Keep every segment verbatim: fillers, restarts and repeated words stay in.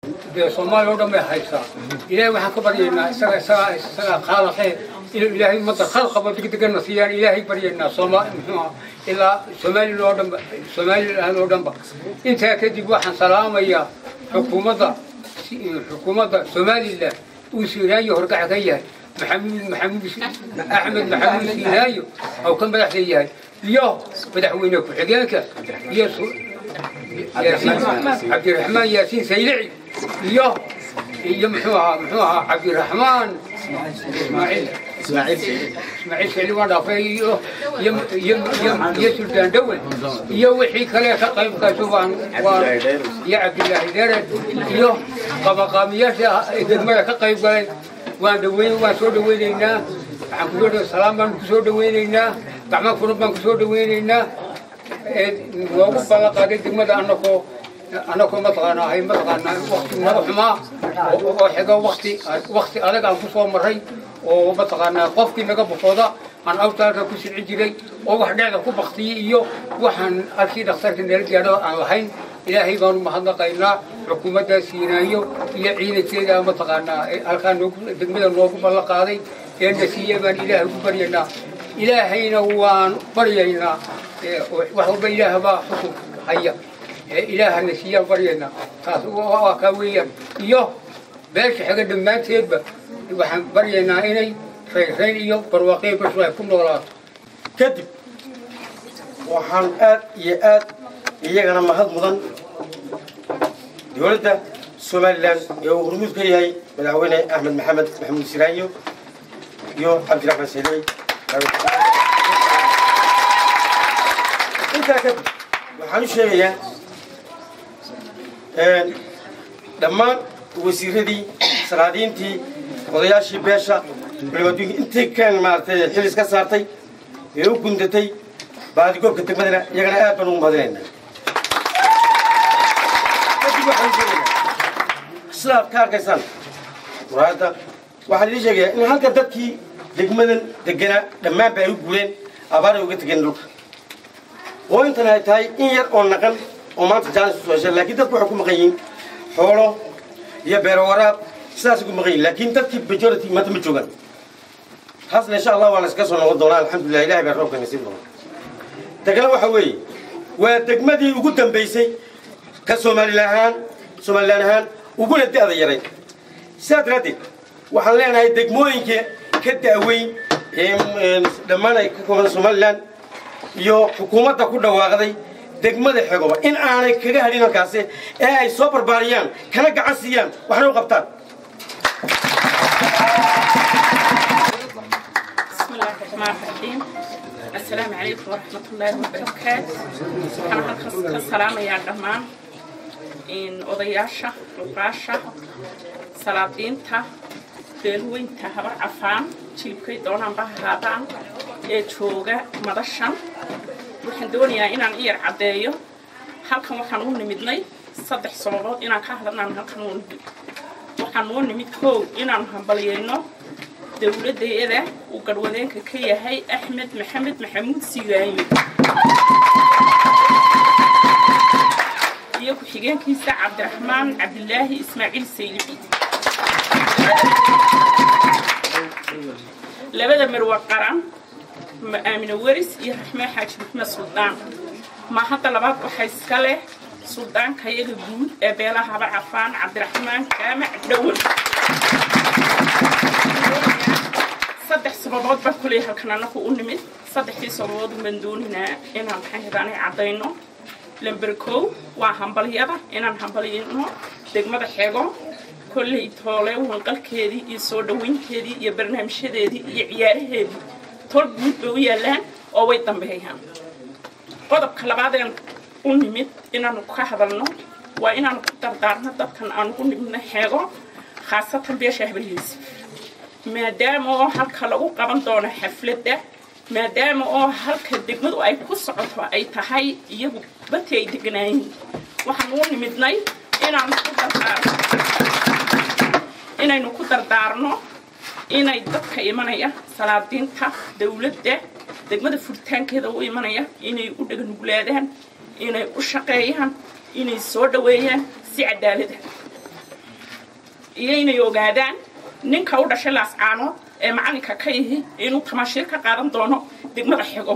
Soomaaliya oo dhan bay haysaa ilaahay waxaan ka baryaynaa isaga isaga isaga qaalaxay inuu ilaahay ummadda khal qabo degdeg nasiiyaan ilaahay baryaynaa Soomaaliya ilaa Soomaaliya oo dhan Soomaaliya oo dhan inta kadib waxaan salaamayaa xukuumadda xukuumadda Soomaaliya uu siiraayo horgaca ka yahay محمود محمود أحمد محمود سينايو أو كم بدح سياي اليوم بدح وينك حجاك ياسين عبد الرحمن ياسين سيلعي اليوم اليوم محوها محوها عبد الرحمن إسماعيل إسماعيل إسماعيل سيلي وانا في يم يم يم يسول كان دول يوحي كلا سقيم كشوفان يا عبد الله دارد اليوم قام قاميات إذا ما كقيم قال waan dhaweyn waan soo dhaweynaynaa waxaan ku soo salaam baan ku soo dhaweynaynaa gacmo furud baan ku soo dhaweynaynaa ee loogu balan qaaday degmada anakoo anakoo mataqaanaa hay mataqaanaa waqti naba xumaa oo xiga waqti waqti adag aan ku soo maray oo mataqaanaa qofkii naga bufooda aan awtaalka ku sii jiray oo wax dhacda ku baqtiyay iyo waxaan arkay dhakhtarka neel gaadho aan lahayn إلهي بانو محمد قاينا حكومة سينايو هي عينة كذا متقنا الكان دقمنا نوقف الله قاضي لأن سيا بان إله برينا إلهينا وان برينا وحب إله با حكم حيا إله النسيا برينا خاص وكويا يو بس حاجة دمات هيبة وحن برينا إني خير يو برواقي بشوي كم دولار كذب وحن آت يأت iyagana mahad mudan dawladda Soomaaliland ee uu hormuud ka yahay madaxweyne Axmed Maxamed Maxamuud Siraayo iyo Cabdiraxmaan Saylay inta ka waxaan u sheegayaa een dhammaan wasiiradii salaadiintii odayaashii beesha culimadii intii kan maartay xilis ka saartay ee u gundatay baadi goobka degmadana iyagana aad baan ugu mahadinaynaa سلام كاركسان وهذا واحد يجي يقول إن هالك دتكي دقمدن دقنا لما بيقولين أبارة وقت جندوك وأنت نهاي إن ير أون نقل وما تجالس سوى لكن دتكو حكومة غيين حوله يبروراب ساسكو مغيين لكن دتكي بجورتي ما تمشون حصل إن شاء الله وأنا سكسر نقول الحمد لله إلهي بيروك نسيب الله تكلم حوي ودقمدي وقدم بيسي كسومالي لهان سومالي لهان وقول أنت هذا يري سادرتي وحلينا هاي دقموين ك كدأوين لما أنا كمان سوماليان يو حكومة تقول واقعي دقمة الحكومة إن أنا كذا هلينا كاسة أي سوبر باريان كنا قاسيان وحنا قبطان بسم الله الرحمن الرحيم السلام عليكم ورحمة الله وبركاته أنا هالخص السلام يا جماعة إن أضياشة وقاشة سلابينتا بلوينتا هبر عفان تلقي دونا بهادان يجوجا مدشان وحن دونيا إن أنا إير عدايو هالكم وحنون نمدني صدق صمود إن كهذا هالكمون وحنون نمدكو إن أنا هبلينو دولة إذا وقرودين كي هاي أحمد محمد محمود سيغايو يوكو حيجان كيسا عبد الرحمن عبد الله إسماعيل سيلبي لبدا مروى قران آمن ورس يرحمة حاج محمد سلطان ما حتى لباد وحيسكاله سلطان كيغ بود أبيلا هبا عفان عبد الرحمن كامع دول صدح سبابات بكلي هالكنا نكو أنمت صدح في سبابات من دون هنا إن هم حيثاني عضينو لمبركو وهمبليابا إن هم همبليينو دقمة حيغو كل يطولي وانقل كيدي يسو دوين كيدي يبرنامج شديدي يعياره هيدي طول بود بويا لان أو يتنبهيهم قدب كلابادين أنمت إن هم كهذلنو وإن هم كتردارنا دبكن أنكو نبنا حيغو خاصة بيشه باليسف maadaama oo halka lagu qaban doono xafladda maadaama oo halka degmadu ay ku socoto ay tahay iyagu batay degnaayin waxaan u nimidnay inaan ku dardaarno inaynu ku dardaarno inay dadka imanaya salaadiinta dawladda degmada furitaankeeda u imanaya inay u dhagan nuglaadaan inay u shaqeeyaan inay soo dhaweeyaan si cadaalad ah iyo inay ogaadaan ninka u dhashay laascaanood ee macalinka ka yihi inuu tamaashiir ka qaadan doono degmada xigo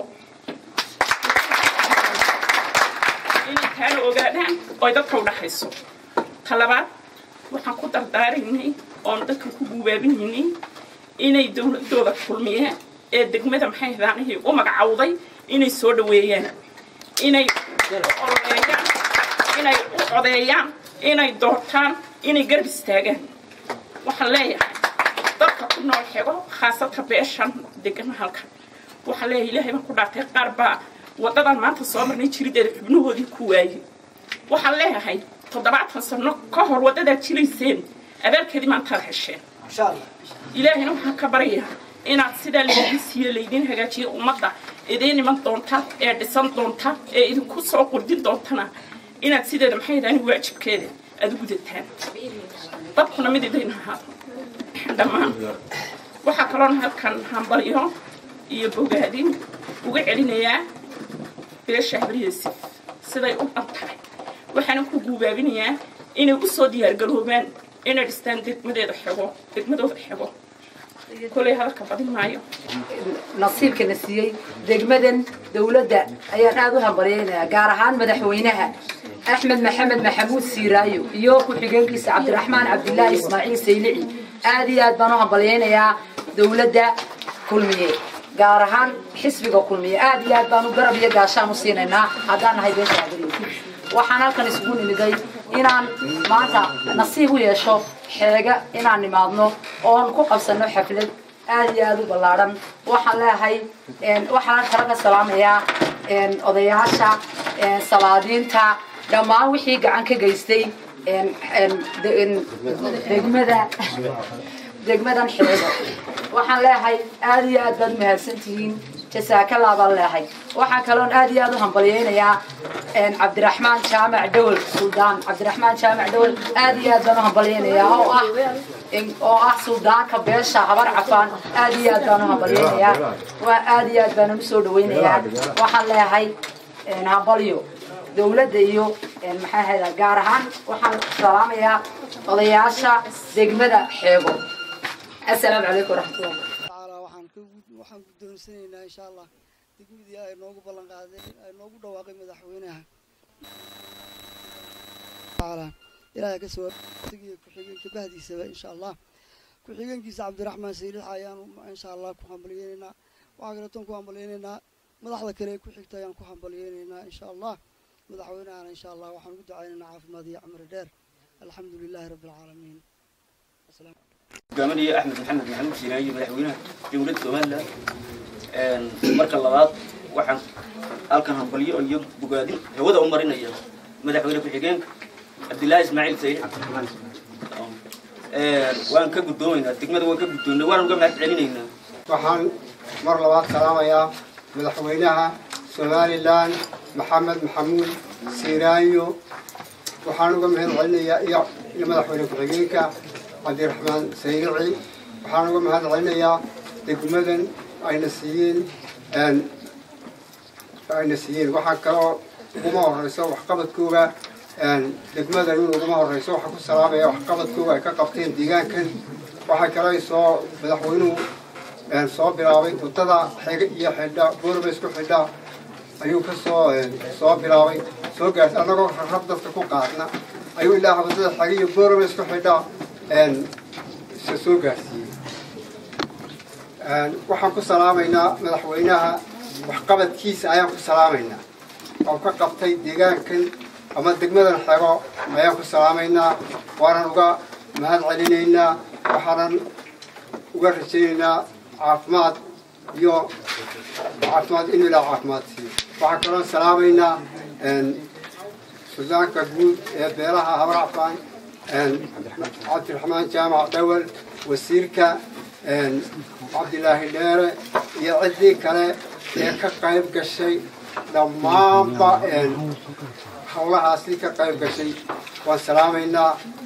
inay taana ogaadaan oo dadka u dhaxayso talabaad waxaan ku dardaaraynay oon dadka ku guubaabinaynay inay dowladooda kulmiyeen ee degmada maxay hadaanihii u magacawday inay soo dhaweeyaan inay oreeyaan inay u codeeyaan inay doortaan inay garab istaagaan waxaan leeyahay dadka ku nool xigo khaasatan beeshan degan halkan waxaan leeyahay ilaahay baan ku dhaartay qaar baa wadadan maanta soo marnay jirideeda xubnahoodii ku waayey waxaan leeyahay toddobaatan sano ka hor wadadaad jirayseen abaalkeedii maantaad hesheen ilaahayna waxaan ka baryayaa inaad sidaa laydin siiyo laydin hagaajiyo ummadda idiin iman doonta ee dhisan doonta ee idinku soo qurdin doontana inaad sideeda maxay yidhahdaan waajibkeeda aad u gudataan dadkuna mid idin ahaado dhammaan waxaa kaloon halkan hambalyo iyo bogaadin uga celinayaa beesha habriyeesif siday u dhan tahay waxaana ku guubaabinayaa inay u soo diyaargaroobaan inay dhistaan degmadeeda xigo degmadooda xigo كلي هذا كفادي معي نصيب كنسيي دجمدن دولة أيان هذا برينا جارهان مدحوينها أحمد محمد محمود سيرايو يوكو حجنكيس عبد الرحمن عبد الله إسماعيل سيلعي آدي أدبانوها برينا يا دولة كل مية جارهان حسبك كل مية آدي أدبانو قرب يجاشا مصيننا هذا نهاي بيش عبري وحنا كان يسكون اللي جاي إنان ماذا نصيبه يشوف حاجة إنان نماذنه أو نكون قبسنا حفلة آدي أدو بلارم وحنا هاي إن وحنا ترك السلام يا إن أضيعشة إن صلادين تا لما وحي عنك جيستي إن إن إن دجمة دجمة حلوة وحنا هاي آدي أدو مهرسنتين جزاك الله بالله waxaa kaloo aad iyo aad u hambalyeynaya een Cabdiraxmaan Jaamac Dawal Suudaan Cabdiraxmaan Jaamac Dawal aad iyo aad baan u hambalyeynaya oo ah in oo ah Suudaanka beesha habar cafaan aad iyo aad baan u hambalyeynaya waa aad iyo aad baan u soo dhaweynaya waxaan leeyahay een hambalyo dawladda iyo een maxay ahayd gaar ahaan waxaan salaamayaa odayaasha degmada Xeego assalaamu calaykum waraxmatullahi taala waxaan ku waxaan ku doonsaneynaa insha Allah degmadii ay noogu ballan qaaday ay noogu dhawaaqay madaxweynaha taala ilaahay ka soo tagiyo ku xigeenka bahdiisaba insha Allah ku xigeenkiisa Cabdiraxmaan Sayid ayaan insha Allah ku hambalyeynaa waxa kale tan ku hambalyeynaa madaxda kale ku xigta ayaan ku hambalyeynaa insha Allah madaxweynaha insha Allah waxaan ugu ducaynaynaa caafimaad iyo cimri dheer alxamdulillah rabbil caalamiin asalaam قامني أحمد محمد محمود سيناي مدحوينها دولة سوماليا marka labaad waxaan halkan hambalyo iyo bogaadin hawada u marinaya madaxweyne ku xigeenka Abdullaahi Ismaaciil Sayid ee waan ka gudoonaynaa degmada waan ka gudoonay waan uga mahad celinaynaa waxaan mar labaad salaamayaa madaxweynaha Soomaaliland Maxamed Maxamuud Siiraayo waxaan uga mahad celinayaa iyo madaxweyne ku xigeenka Cabdiraxmaan Sayid waxaan uga mahad celinayaa degmadan ayna siiyeen aan ayna siiyeen waxa kale kuma horeyso wax qabadkooda aan degmada inuu kuma horeyso waxa ku salaamaya wax qabadkooda ay ka qabteen deegaankan waxa kale soo madaxweynuhu aan soo bilaabay wadada xiga iyo xidha boorba isku xidha ayuu ka soo soo bilaabay soo gaar anagoo rab dadka ku qaadna ayuu ilaahay wadada xiga iyo boorba isku xidha aan soo gaarsiiyay waxaan ku salaamaynaa madaxweynaha waxqabadkiisa ayaan ku salaamaynaa oo ka qabtay deegaankan ama degmadan Xeego ayaan ku salaamaynaa waanan uga mahad celinaynaa waxaan uga rajaynaynaa caafimaad iyo caafimaad in ilaa caafimaad siiyo waxaan kaloo salaamaynaa Suudaanka guud ee beelaha habar cafaan Cabdiraxmaan Jaamac Dawal wasiirka عبد الله الدار يعدي كله كقيب كشيء دمام بان حولها أصلي كقيب كشيء والسلام إنا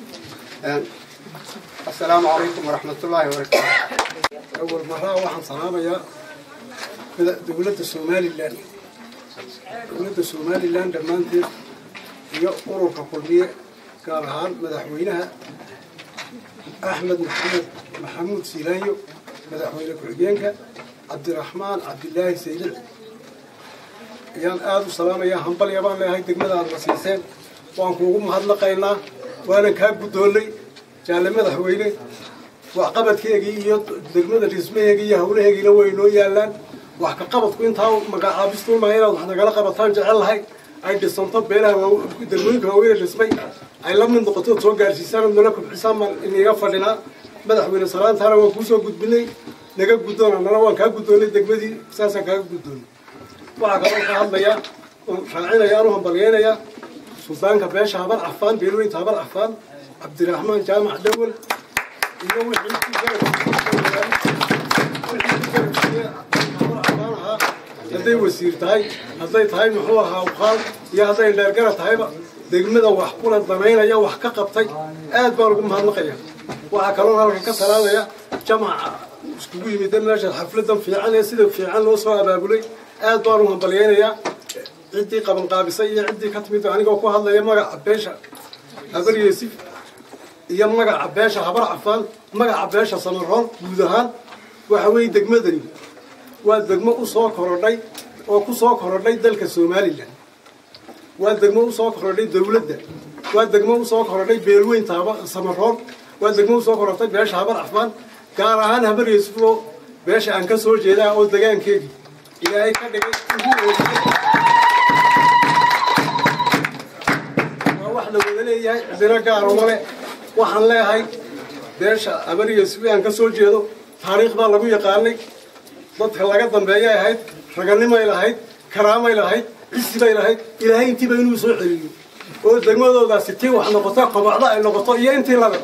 السلام عليكم ورحمة الله وبركاته. أول مرة واحد سلام يا دولة الصومالي الآن دولة الصومالي الآن دمانتي هي أوروبا كلية قال هان مدحوينها أحمد محمد محمود سيرانيو مدحوينه كحجينك عبد الرحمن عبد الله سيدي يان آدو سلام يا هنبل يا بان لهاي دقمة المسيسين وانكوهم هادلقينا وانا كاب دولي جعل مدحوينه وعقبت كيجي يد دقمة الرسمية يجي هوله يجي لو ينو يالان وحقبت كنت هاو مقابستون ما هنا وحنا قال قبطان جعل هاي أي دستنطب بينها دقمة هوية الرسمي أي لم نقطة توقع سيسان ملكم حسام إني يغفر لنا مدحوينه سلام ثانا وكوسو قد بني نجاب قدونا أنا وان كاب قدوني دقمة دي أساسا كاب قدوني وعقبت كهذا يا شاعرنا يا روح بلينا يا سلطان كباش هبر عفان بيروين تهبر عفان عبد الرحمن جامع دول يوم هذي وسير تاي هذي تاي محوها وقال يا هذي اللي رجعت هاي بقى دقمة وحقول الضمينة يا وحقق بتاي آد بارقم هالنقية وعكرون هالك كسرنا يا جمع سكوي ميدان ناجح حفلة في عن يصير في عن وصفة بابولي آد بارهم بلينا يا عندي قبل قابسية عندي كتميد عني وكو هذا يا مرة عباشة هذا يوسف يا مرة عباشة هبر عفان مرة عباشة صنران بودهان وحوي دقمدني والدقمة أصاق هردي وكصاق هردي دلك السومالي لنا والدقمة أصاق هردي دولة ده والدقمة أصاق هردي بيروين تابع صنران والدقمة أصاق هردي باش هبر عفان كارهان هبر يوسف باش أنكسر جدا أو دقان كيدي إلى أي كده واحدة ودلية عندنا كارمله وحن له هاي ديش أبري يسوي أنك سوجيدو تاريخ بالله يقالني ضد خلاقات ضمبية هاي رجلني ما إلى هاي كرامة إلى هاي عزة إلى هاي إلى هاي أنت بينو يسوي حلو ودقمة ده ستين وحنا قطع بعضها إلا قطع يا أنت لا لا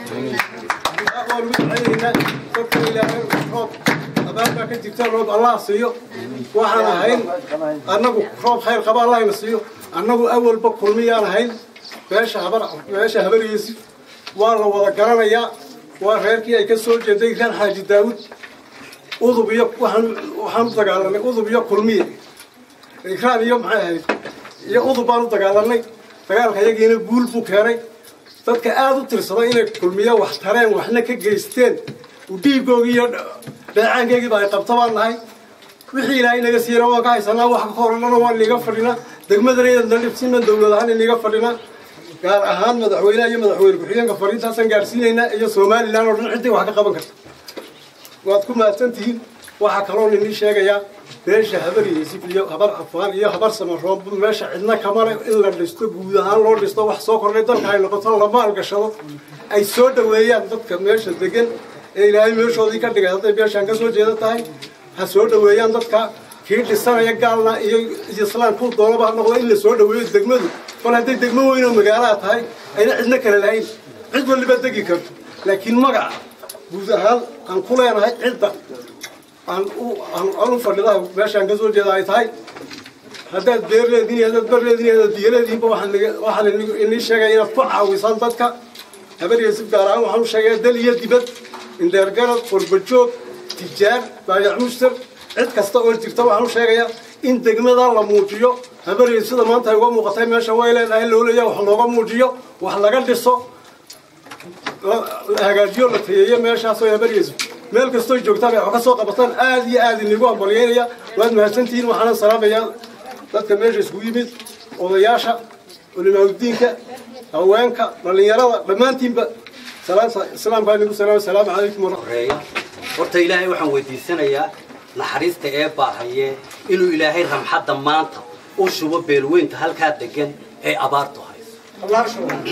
أول من عيننا قطع إلى هاي أبغى كنت تكتب الله سيو وحنا هاي أنا بخرب خير قبل الله ينسيو أنا أول بكل مياه هاي باش هبر باش هبر يسيف والله ولا قرنا يا وغيركي أي كسر جدي كان حاج داود أوضو بيا وحن وحن تقالنا أوضو بيا كل مية كان يوم هاي يا أوضو بارو تقالنا تقال خيا جينا بول فكري تذكر آدو ترسلين كل مية واحترام وإحنا كجيستين وديبو يا دعان جيجي باي طبعا هاي وحي لا إنك سيرا وقاي سنا وحكور لنا واللي قفلنا دقمة دريد نلبسين من دولة هان اللي قفلنا قال أهان مدحوينا يا مدحوين كحيان قفلين تاسن قارسينينا يا سومالي لنا ورن عدي وحكا قبن كرت وأتكون ما تنتهين وحكرون إني شاقا يا بيش هبري يسيب لي هبر أفوان يا هبر سمرون بدون ماشي عندنا كمان إلا الليستو بودهان لور ليستو وحصوكر ليدن هاي لقطان لما القشرة أي سودة ويا ضدك ماشي دقن إلى أي ماشي ذيك الدقة هذا بيش عنك سو جيدا تاي هسودة ويا ضدك كيف السنة يقالنا يصلان كل طلبة نقول إلا سودة ويا دقمدو فلهذه دقمة وين المجالات هاي أنا عندنا كلا العين عند اللي بدقي كرت لكن مرة بودهان عن كل أنا هاي عدة عن عن عن فرلا باش عن جزء جداي تاي هذا دير ديني هذا دير ديني هذا دير ديني واحد واحد اللي شجعي يرفع ويصندك هبل يسيب داران وحنا شجعي دل يدبت إن درجة قربتشوك تجار بايع مشتر عد كستقول تكتب وحنا شجعي إن تجمع الله موجيو هبل يسيب ما أنت هو مقطع ما شوي لا لا اللي يا وحنا هو موجيو وحنا قال لسه هجاجيو لتيه ما شاسو هبل يسيب ملك استوي جوكتابي وكسوق بطن آدي آدي اللي جوا بليانيا واد مهتنتين وحنا سلام يا dadka meesha isku yimid odayaasha culimaaddinka haweenka dhalinyarada dhamaantiinba salaam baa nagu salaam salaam alaykum warahmatullahi horta ilaahay waxaan weydiisanayaa naxariista ee baahaye inuu ilaahay ramxada maanta u shubo beelweynta halka degan ee abaarto hayso Allah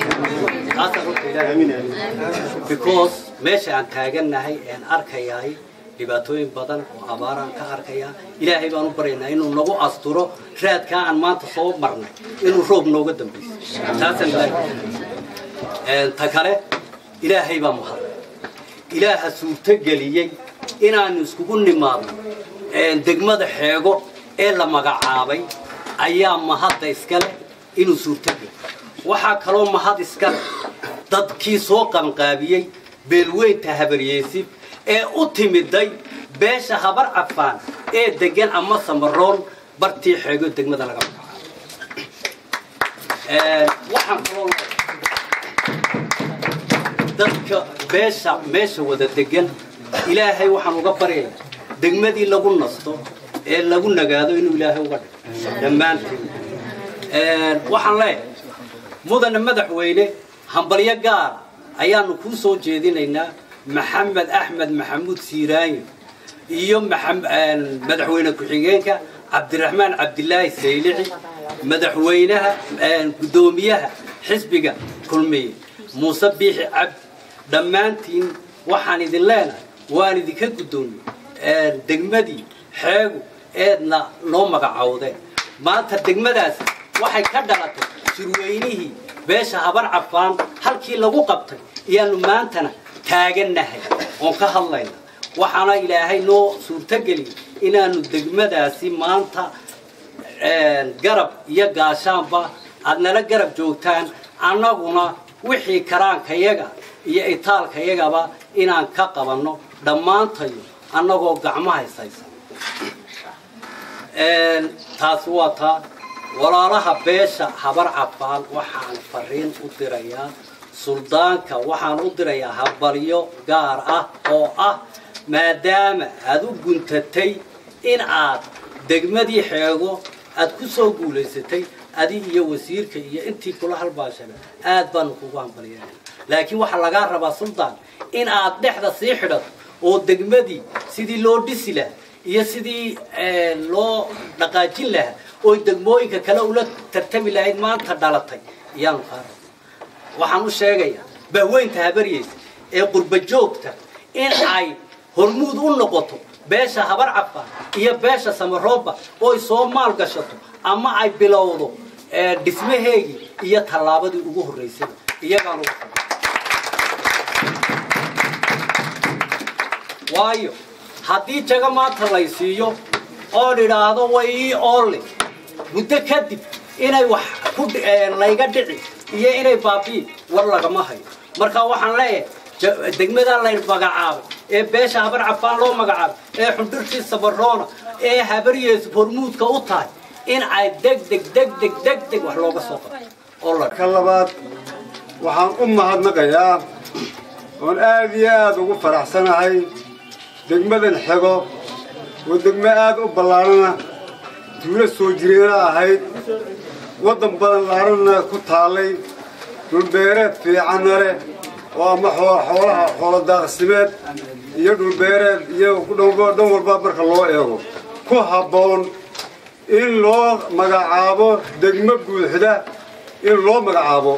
shukr because meesha aan taaganahay aan arkayahay dhibaatooyin badan oo abaaraan ka arkaya ilaahay baan u baryaynaa inuu nagu asturo raadka aan maanta soo marnay inuu roob nooga dambeeyo taasan ilaahay ee ta kale ilaahay baa mahad ilaaha suurta galiyay inaan iskugu nimaadno ee degmada xeego ee la magacaabay ayaa mahad iskale inuu suurta galiyo waxa kale oo mahad iskale dadkii soo qanqaabiyay beelweynta habaryeysib ee u timiday beesha habar afaan ee degan ama samaroon bartii xeego degmada laga ee waxaan kaloo dadka beesha meesha wada degan ilaahay waxaan uga baryayaa degmadii lagu nasto ee lagu nagaado inuu ilaahay uga dhigo dhammaantiin waxaan leeyahay mudane madaxweyne hambalyo gaar ayaanu kuu soo jeedinaynaa maxamed axmed maxamuud siiraanyo iyo madaxweyne ku-xigeenka cabdiraxmaan cabdilaahi saylici madaxweynaha guddoomiyaha xisbiga kulmiye muuse biixi cabdi dhammaantiin waxaan idin leenahay waan idinka guddoomiyey degmadii xeegu eedna noo magacowdeen maanta degmadaasi waxay ka dhalatay shirweynihii beesha habar cafaan halkii lagu qabtay iyaanu maantana taagannahay oon ka hadlayna waxaana ilaahay noo suurtogeliyey inaanu degmadaasi maanta garab iyo gaashaanba aad nala garab joogtaan annaguna wixii karaankayaga iyo itaalkayagaba inaan ka qabanno dhammaantayo annagoo gacmo haysaysa taasi waa taa walaalaha beesha habar cafaan waxaan fariin u dirayaa suldaanka waxaan u dirayaa habalyo gaar ah oo ah maadaama aad u guntatay in aad degmadii xeego aad ku soo guulaysatay adig iyo wasiirka iyo intii kula halbaashana aad baanu kugu hambalyeynaa laakiin waxaa lagaa rabaa suldaan in aad dhexda sii xidhato oo degmadii sidii loo dhisi lahaa iyo sidii loo dhaqaajin lahaa oo degmooyinka kale ula tartami lahayd maanta dhalatay iyaanu kaa raba waxaan u sheegayaa bahweynta habaryeysa ee qurba joogta in ay hormuud u noqoto beesha habar cafaan iyo beesha samarooba oo ay soo maal gashato ama ay bilowdo dhismaheegii iyo tallaabadii ugu horreysay iyagaan uga taga waayo haddii jaga maanta laysiiyo oo idhaahdo way ii oolle muddo kadib inay wax ku layga dhici iyo inay baabi'i war lagama hayo marka waxaan leeyahay degmadaa lay magacaabay ee beesha habar cafaan loo magacaabay ee xundhurtii sabaroona ee habaryeesu hormuudka u tahay in ay degdeg degdeg degdeg wax looga soo qabto ka labaad waxaan u mahadnaqayaa oon aad iyo aad ugu faraxsanahay degmadan xego oo degmo aad u ballaarana tuulo soo jireena ahayd waddan badan laarana ku taallay dhulbeereed fiicanna leh oo ama xoolaha xoolo daaqsimeed iyo dhulbeereed iyo dhan walba marka loo eego ku habboon in loo magacaabo degmo buuxda in loo magacaabo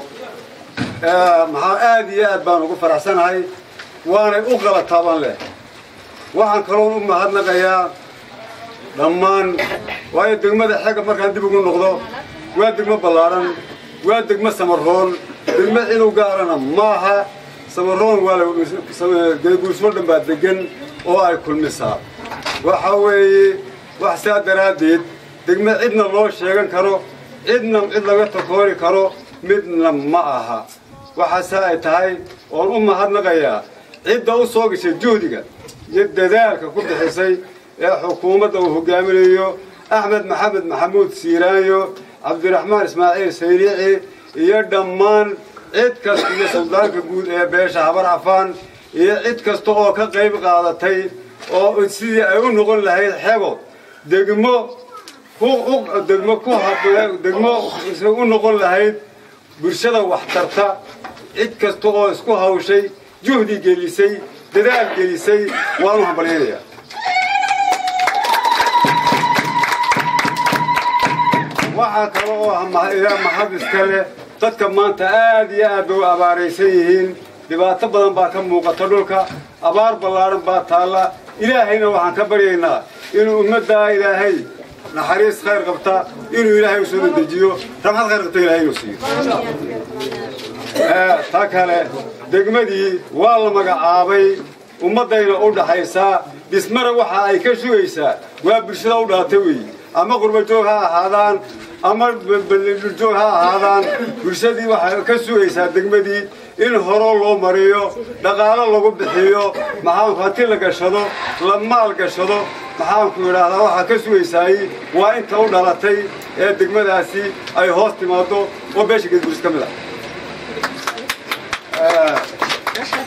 maxaa aad iyo aad baan ugu faraxsanahay waanay u qalataaban leh waxaan kaloon u mahadnaqayaa dhammaan waayo degmada xega markaan dib ugu noqdo waa degmo ballaaran waa degmo samaroon degmo cidow gaarana maaha samaroon waa geeguusmo dhan baa degan oo ay kulmisaa waxa weeye wax saa daraaddeed degmo cidna loo sheegan karo cidna cid laga takoori karo midna ma aha waxaase ay tahay oon u mahadnaqayaa cidda u soo gashay juhdiga iyo dadaalka ku bixisay ee xukuumadda uu hogaaminayo axmed maxamed maxamuud siiraanyo cabdiraxmaan ismaaciil saylici iyo dhammaan cid kasta iyo suldaanka guud ee beesha habar cafaan iyo cid kasta oo ka qayb qaadatay oo sidii ay u noqon lahayd xego degmo degmo ku degmo u noqon lahayd bulshada waxtarta cid kasta oo isku hawshay juhdi gelisay dadaal gelisay waanu hambalyaynayaa waxaa kale oo mahad iska leh dadka maanta aad iyo aad bay u abaaraysan yihiin dhibaato badan baa ka muuqata dhulka abaar ballaaran baa taalla ilaahayna waxaan ka baryaynaa inuu ummaddaa ilaahay naxariis khayr qabta inuu ilaahay u soo dedejiyo ramxad khayr qabta ilaahay inuu siiyo ta kale degmadii waa la magacaabay ummaddayna u dhaxaysaa dhismana waxa ay ka sugaysaa waa bulshada u dhalatay weeye ama qurba joog ha ahaadaan ama joog ha ahaadaan bulshadii waxay ka sugaysaa degmadii in horo loo mariyo dhaqaalo lagu bixiyo maxaanku hanti la gashado la maal gashado maxaanku idhaahdaa waxaa ka sugaysaay waa inta u dhalatay ee degmadaasi ay hoos timaado oo beesha geedguris ka mid ah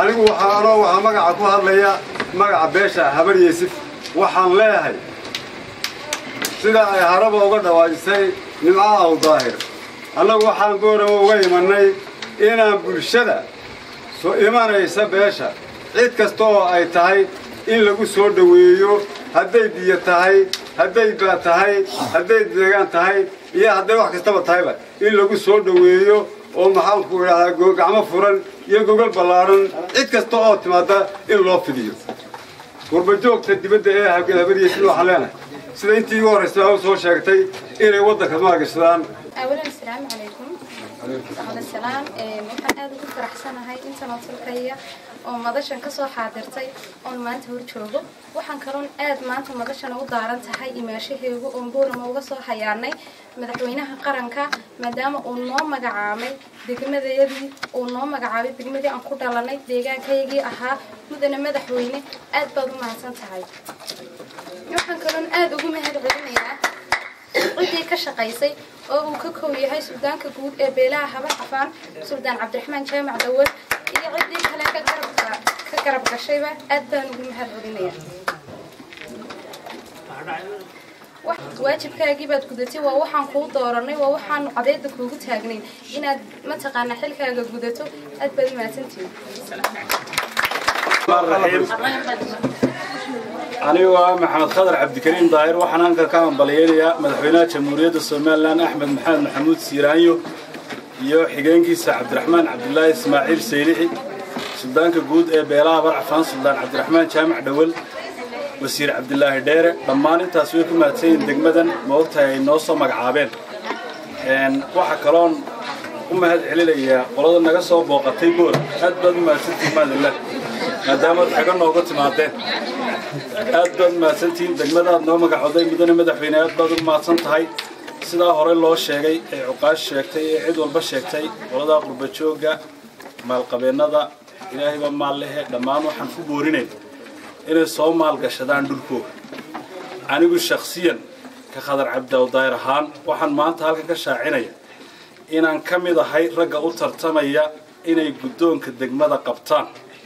anigu waxaan anoo waxaa magaca ku hadlaya magaca beesha habar yeesif waxaan leeyahay sida ay haraba uga dhawaajisay nimca aw daahir annagu waxaan goorama uga imanay inaan bulshada soo imanaysa beesha cid kasta oo ay tahay in lagu soo dhoweeyo hadday biyo tahay hadday baa tahay hadday deegaan tahay iyo hadday wax kastaba tahayba in lagu soo dhoweeyo oo maxaanku idhahdaa gacmo furan iyo gogol ballaaran cid kasta oo timaada in loo fidiyo warbajoogta dibadda ee habaryeesin waxaan leenahay sida intii igu horraysay u soo sheegtay inay waddanka maalgashadaan أولاً السلام عليكم. بعد السلام waxaan aad ugu faraxsanahay inta noo oo madashan ka soo xaadirtay oo maanta hor joogo waxaan karoon aad maanta madashan u daaran tahay imaashaheegu oo boorama uga soo hayaanay madaxweynaha qaranka maadaama uu noo magacaabay degmadayadii uu noo magacaabay degmadii aan ku dhalanay deegaankayagii ahaa mudane madaxweyne aad baad u mahadsan tahay waxaan karoon aad ugu mahadcelinayaa cidii ka shaqaysay oo uu ka koob yahay suldaanka guud ee beelaha habar cafaan suldaan cabdiraxmaan jaamac dawad iyo cidii kale ka garab ka garab gashayba aad baan ugu mahadcelinayaa waajibkaagii baad gudatay waa waxaan kuu dooranay waa waxaan cadayda kuugu taagnay inaad mataqaana xilkaaga gudato aad baad mahadsantihiin أنا ومحمد خضر عبد الكريم ظاهر وحنا كان بليانيا مدحونا جمهورية الصوماليان أحمد محمد محمود سيرانيو يو حجانكيس عبد الرحمن عبد الله إسماعيل سيريحي سلطان كجود بيلا برعفان سلطان عبد الرحمن جامع دول وسير عبد الله ديرة لما أنت تسويكم ماتين دقمدا موقتها النص مجعابين إن واحد كلام أم هاد عليا ولاد النجاس هو بوقتي بور هاد بدل ما سنتي مال الله maadaama xaga nooga timaadeen aad baad mahadsantihiin degmada aad noo magacooday mudane madaxweyne aad baad u mahadsan tahay sidaa hore loo sheegay ee cuqaash sheegtay ee cid walba sheegtay qolada qurba jooga maalqabeennada ilaahayba maal lehe dhammaan waxaan ku boorinayn inay soo maalgashadaan dhulkooda anigu shakhsiyan ka khadar cabdi daahir ahaan waxaan maanta halkan ka shaacinaya inaan ka mid ahay ragga u tartamaya inay guddoonka degmada qabtaan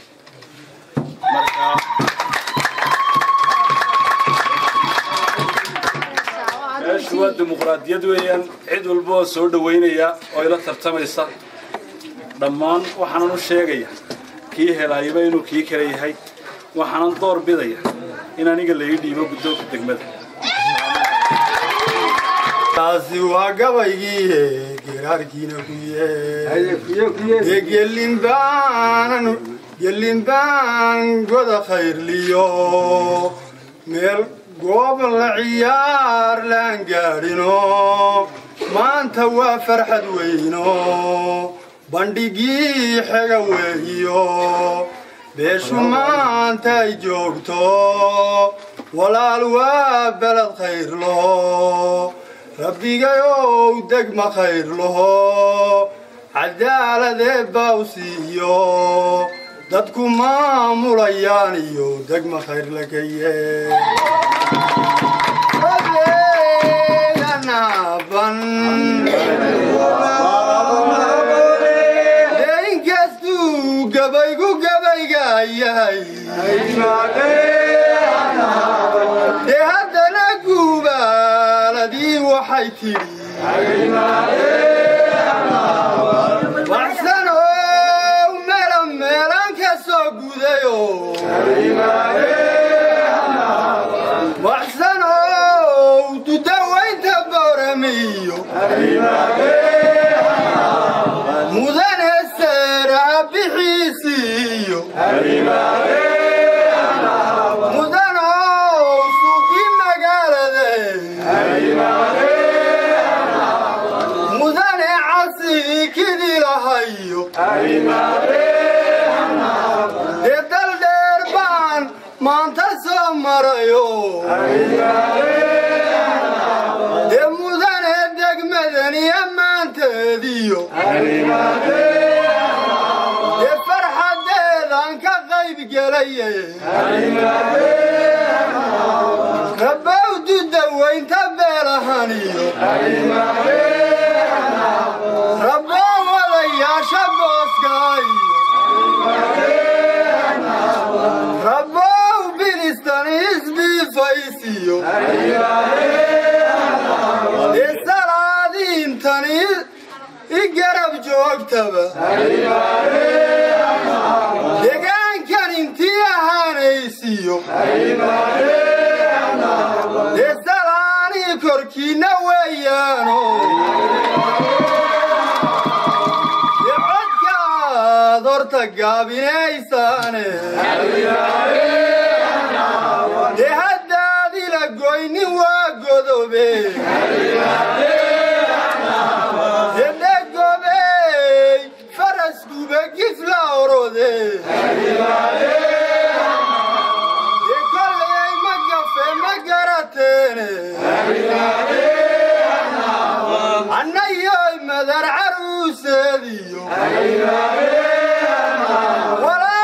شو الديمقراطية ويان عيد والبو سود وينيا ويلا ترتميسا ضمان وحنا نشيغيا كي هلايبين وكي كري هاي وحنا ندور بدايا إن أنا قال لي يديبو قدوك الدقمة تاسي واقبايجي قرار كينا كويه يقلين بان يقلين بان قد خير ليو ميل قوبل العيار لان قارنو ما انت وفرحد وينو بندقي حقا ويو بيشو ما انت جوقتو ولا الواب بلد خير له ربي قيو دقم خير له عدالة باوسيو دادكو ما موليانيو دقم خير لكيه بن لين كستو قبيقو قبيقا ياي دي هذا نقوبا لدي وحيتي وحسنو ميلان ميلان كسو قوديو وحسنو تدوين تبورميو مدن السرع بحيسيو مدن سوقي مقالة مدن عصي كذي لهيو يدل دربان ما انت سمريو دمودان هدق مدني اما انت ديو فرحة ديدان كغيب قليه رباو دودوين تبيلهانيو رباو وليا شبوس قايو لسلاني كركينا ويانو يعدك دورتك قابينيساني لهدادي لقويني وقضبي يدقوبي فرسكو بقف لاورودي أنا يا مدر عروسي ولا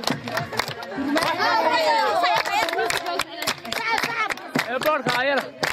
Porta,